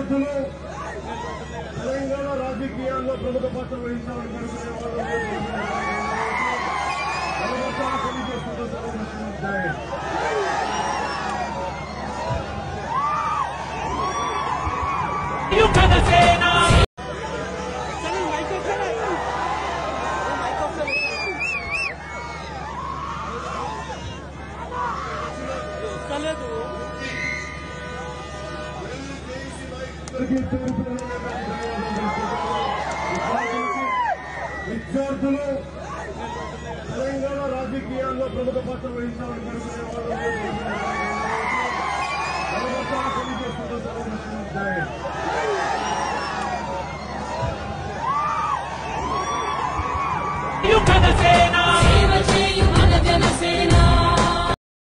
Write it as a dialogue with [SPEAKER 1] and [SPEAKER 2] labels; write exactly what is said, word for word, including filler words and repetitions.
[SPEAKER 1] విద్యార్థులు తెలంగాణ రాజకీయాల్లో ప్రముఖ పాత్ర వహించాలని కోరుకునే విద్యార్థులు తెలంగాణ రాజకీయాల్లో ప్రముఖ పాత్ర వహించాలని కోరుకునే వాళ్ళు